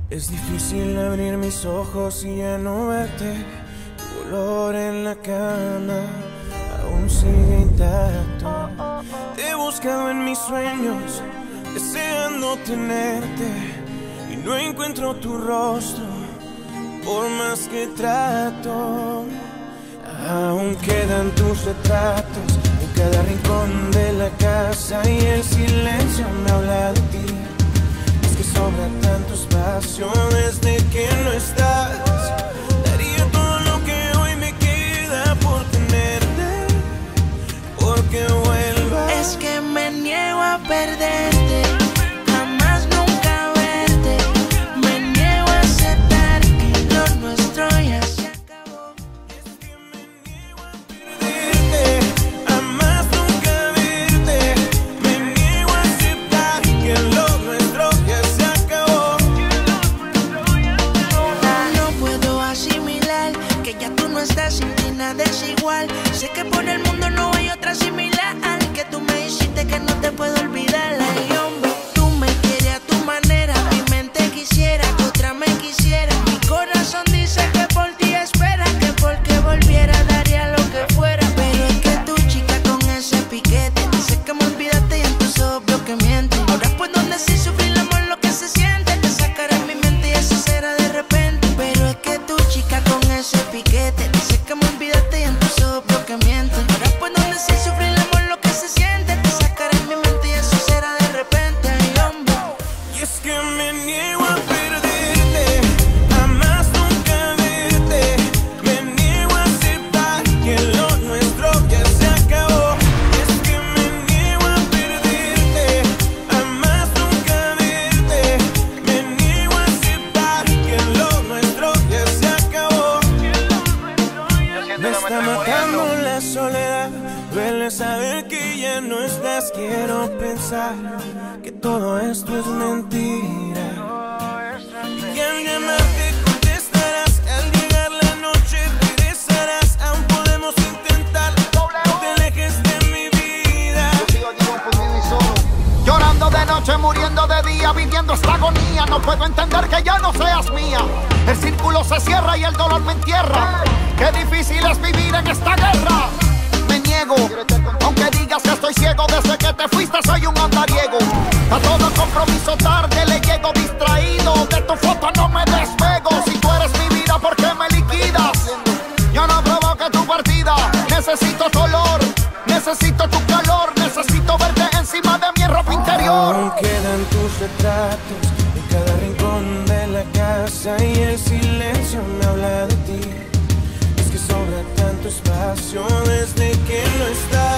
Es difícil abrir mis ojos y ya no verte. Tu olor en la cama aún sigue intacto. Te he buscado en mis sueños, deseando tenerte, y no encuentro tu rostro, por más que trato. Aún quedan tus retratos en cada rincón de la casa, y el silencio me habla de ti. Es que sobra tanto espacio desde que no estás. Daría todo lo que hoy me queda por tenerte, porque vuelvas. Es que me niego a perderte, jamás nunca verte. Me niego a aceptar que lo nuestro ya se acabó. Es que me niego a perderte, jamás nunca verte. Me niego a aceptar que lo nuestro ya se acabó. No puedo asimilar que ya tú no estás, sin ti nada es igual. Sé que por el mundo no hay otra similar, que tú me hiciste que no te puedo olvidar. Ay, hombre, tú me quieres a tu manera, mi mente quisiera que otra me quisiera. Mi corazón dice que por ti espera, que porque volviera daría lo que fuera. Pero es que tu chica con ese piquete dice que me olvidaste y en tus ojos veo que miente. Ahora puedo decir sufrir el amor lo que se siente, te sacará mi mente y eso será de repente. Pero es que tu chica con ese piquete dice que me olvidaste y en tus ojos veo que miente. Ahora puedo decir sufrir el amor lo que se siente, te sacará mi mente y eso será de repente. Ay, hombre. Y es que me niego a perderte, jamás nunca verte. Me niego a aceptar que lo nuestro ya se acabó. Y es que me niego a perderte, jamás nunca verte. Me niego a aceptar que lo nuestro ya se acabó. Me está matando la soledad, duele saber que ya no estás. Quiero pensar que todo esto es mentira, y que al llamarte contestarás. Al llegar la noche regresarás. Aún podemos intentar, no te alejes de mi vida. Yo sigo aquí confundido y solo, llorando de noche, muriendo de día, viviendo esta agonía. No puedo entender que ya no seas mía. El círculo se cierra y el dolor me entierra. Qué difícil es vivir en esta guerra. Me niego, aunque digas que estoy ciego. Desde que te fuiste soy un andariego. A todo compromiso tarde le llego distraído. De tu foto no me despego. Si tú eres mi vida, ¿por qué me liquidas? Yo no provoqué tu partida. Necesito tu olor, necesito tu calor. Necesito verte encima de mi ropa interior. Aún quedan tus retratos en cada rincón de la casa, y el silencio me habla de ti. Es que sobra tanto espacio desde que no estás.